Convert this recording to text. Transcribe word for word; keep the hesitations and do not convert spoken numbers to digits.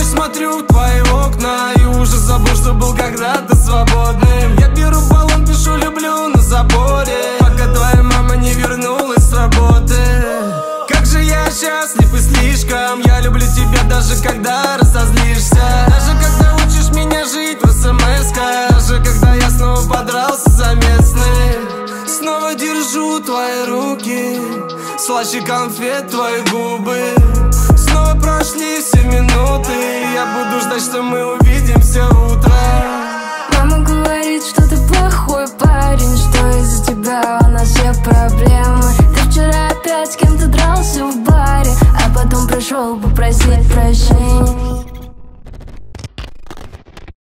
смотрю в твои окна и уже забыл, что был когда-то свободным. Я беру баллон, пишу «люблю» на заборе, пока твоя мама не вернулась с работы. Как же я счастлив и слишком. Я люблю тебя даже когда разозлишься, даже когда учишь меня жить в смс-ках, даже когда я снова подрался за местных. Снова держу твои руки, слаще конфет твои губы. Снова прошли все минуты, я буду ждать, что мы увидимся утром. Мама говорит, что ты